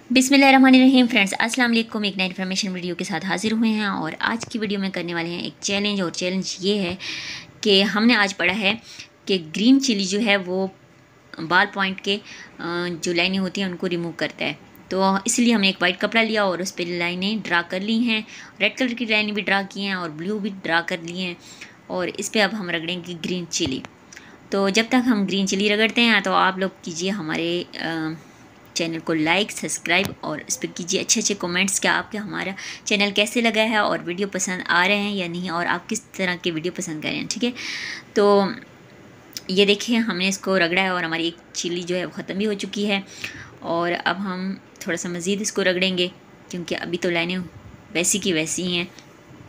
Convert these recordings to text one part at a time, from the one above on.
बिस्मिल्लाहिर्रहमानिर्रहीम फ्रेंड्स, अस्सलाम वालेकुम। एक नई इन्फॉर्मेशन वीडियो के साथ हाजिर हुए हैं और आज की वीडियो में करने वाले हैं एक चैलेंज। और चैलेंज ये है कि हमने आज पढ़ा है कि ग्रीन चिली जो है वो बाल पॉइंट के जो लाइनें होती हैं उनको रिमूव करता है। तो इसलिए हमने एक वाइट कपड़ा लिया और उस पर लाइनें ड्रा कर ली हैं। रेड कलर की लाइनें भी ड्रा की हैं और ब्लू भी ड्रा कर ली हैं। और इस पर अब हम रगड़ेंगे ग्रीन चिली। तो जब तक हम ग्रीन चिली रगड़ते हैं तो आप लोग कीजिए हमारे चैनल को लाइक, सब्सक्राइब और इस पर कीजिए अच्छे अच्छे कमेंट्स कि आपके हमारा चैनल कैसे लगा है और वीडियो पसंद आ रहे हैं या नहीं, और आप किस तरह के वीडियो पसंद कर रहे हैं। ठीक है, तो ये देखिए हमने इसको रगड़ा है और हमारी एक चिली जो है वो ख़त्म भी हो चुकी है। और अब हम थोड़ा सा मज़ीद इसको रगड़ेंगे क्योंकि अभी तो लाइनें वैसी की वैसी ही हैं।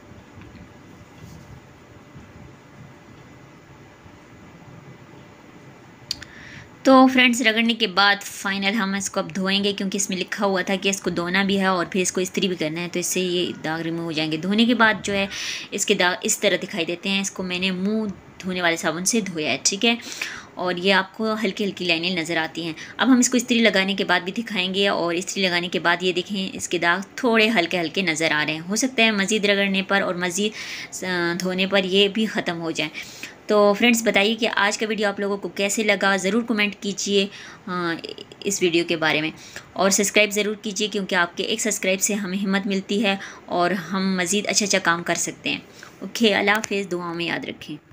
तो फ्रेंड्स, रगड़ने के बाद फाइनल हम इसको अब धोएंगे क्योंकि इसमें लिखा हुआ था कि इसको धोना भी है और फिर इसको इस्त्री भी करना है, तो इससे ये दाग रिमूव हो जाएंगे। धोने के बाद जो है इसके दाग इस तरह दिखाई देते हैं। इसको मैंने मुंह धोने वाले साबुन से धोया है, ठीक है। और ये आपको हल्की हल्की लाइनें नज़र आती हैं। अब हम इसको इस्त्री लगाने के बाद भी दिखाएंगे और इस्त्री लगाने के बाद ये देखें इसके दाग थोड़े हल्के हल्के नज़र आ रहे हैं। हो सकता है मज़ीद रगड़ने पर और मज़ीद धोने पर ये भी ख़त्म हो जाए। तो फ्रेंड्स, बताइए कि आज का वीडियो आप लोगों को कैसे लगा, ज़रूर कमेंट कीजिए इस वीडियो के बारे में। और सब्सक्राइब ज़रूर कीजिए क्योंकि आपके एक सब्सक्राइब से हमें हिम्मत मिलती है और हम मज़ीद अच्छा अच्छा काम कर सकते हैं। ओके, अल्लाह हाफ़िज़, दुआओं में याद रखें।